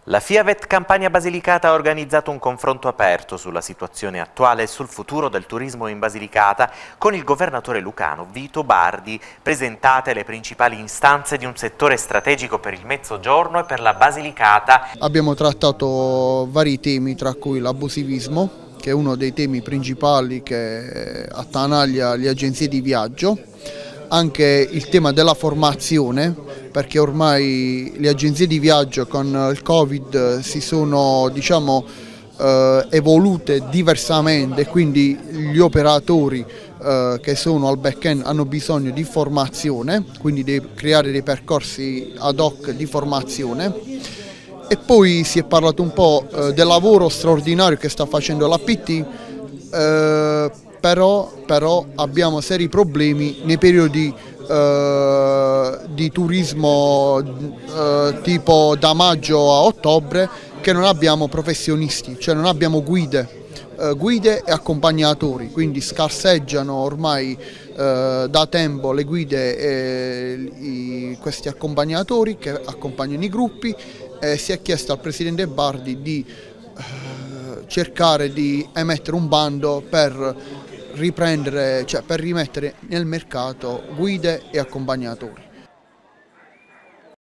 La Fiavet Campania Basilicata ha organizzato un confronto aperto sulla situazione attuale e sul futuro del turismo in Basilicata con il governatore lucano Vito Bardi, presentate le principali istanze di un settore strategico per il Mezzogiorno e per la Basilicata. Abbiamo trattato vari temi, tra cui l'abusivismo, che è uno dei temi principali che attanaglia le agenzie di viaggio, anche il tema della formazione, perché ormai le agenzie di viaggio con il Covid si sono, evolute diversamente, quindi gli operatori che sono al back-end hanno bisogno di formazione, quindi di creare dei percorsi ad hoc di formazione. E poi si è parlato un po' del lavoro straordinario che sta facendo l'APT, però abbiamo seri problemi nei periodi di turismo tipo da maggio a ottobre, che non abbiamo professionisti, cioè non abbiamo guide e accompagnatori, quindi scarseggiano ormai da tempo le guide e questi accompagnatori che accompagnano i gruppi. Si è chiesto al presidente Bardi di cercare di emettere un bando per rimettere nel mercato guide e accompagnatori.